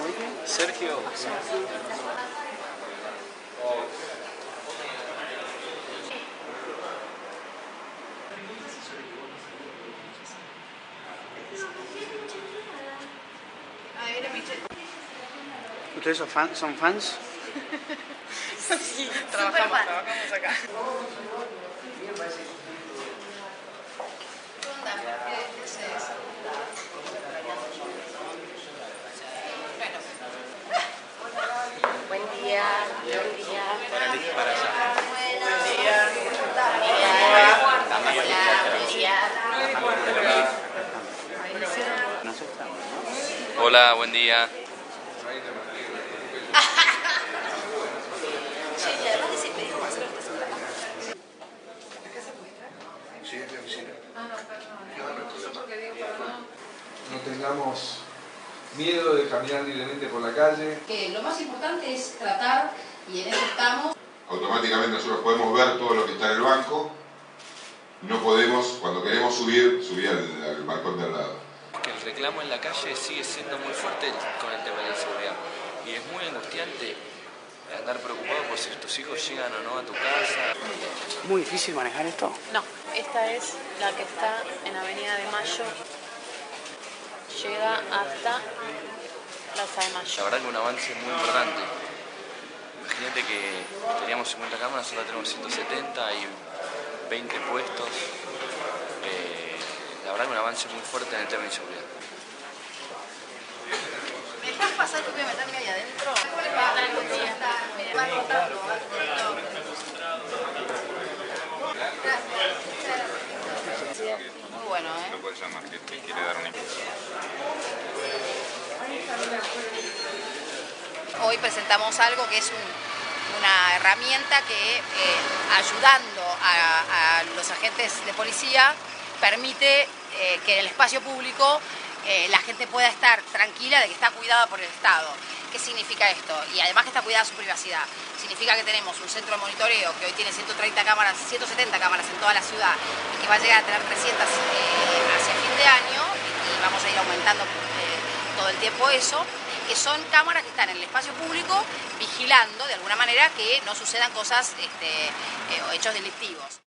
Sergio. ¿Ustedes son fans? Sí, trabajamos acá. ¿Qué onda? ¿Qué haces? Buen día. Para allá. Hola, buen día. Sí, y además de siempre digo, hacer esta segunda cámara. ¿La casa vuestra? Sí, es de oficina. No, perdón. Yo porque digo, perdón. No tengamos miedo de caminar libremente por la calle. Que lo más importante es tratar, y en eso estamos. Automáticamente nosotros podemos ver todo lo que está en el banco. No podemos, cuando queremos subir al balcón de al lado. El reclamo en la calle sigue siendo muy fuerte con el tema de la inseguridad. Y es muy angustiante andar preocupado por si tus hijos llegan o no a tu casa. ¿Muy difícil manejar esto? No, esta es la que está en Avenida de Mayo. Llega hasta Plaza de Mayo. La verdad que un avance muy importante. Imagínate que teníamos 50 cámaras, ahora tenemos 170 y 20 puestos. La verdad que un avance muy fuerte en el tema de inseguridad. ¿Me dejas pasar que voy a meterme ahí adentro? Me va rotando. Muy bueno, ¿eh? No puedes llamar, que te quiere dar un impulso. Hoy presentamos algo que es una herramienta que, ayudando a los agentes de policía, permite que en el espacio público la gente pueda estar tranquila de que está cuidada por el Estado. ¿Qué significa esto? Y además que está cuidada su privacidad. Significa que tenemos un centro de monitoreo que hoy tiene 170 cámaras en toda la ciudad y que va a llegar a tener 300 hacia fin de año, y vamos a ir aumentando todo el tiempo eso, que son cámaras que están en el espacio público vigilando de alguna manera que no sucedan cosas o hechos delictivos.